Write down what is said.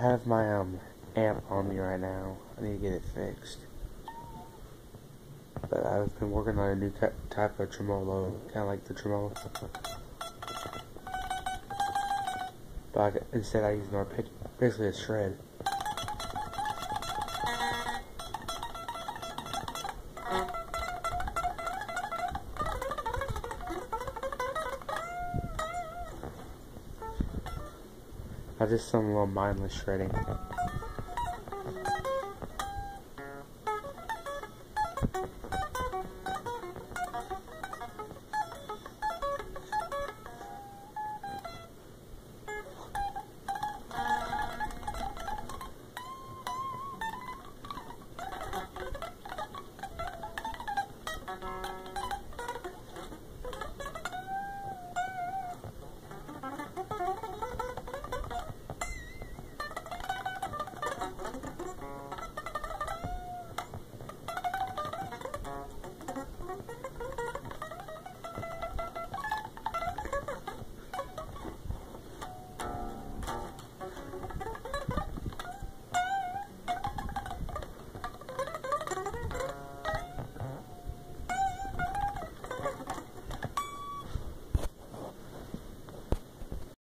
I have my amp on me right now. I need to get it fixed. But I've been working on a new type of tremolo, kind of like the tremolo. But instead I use more basically a shred. Just some little mindless shredding.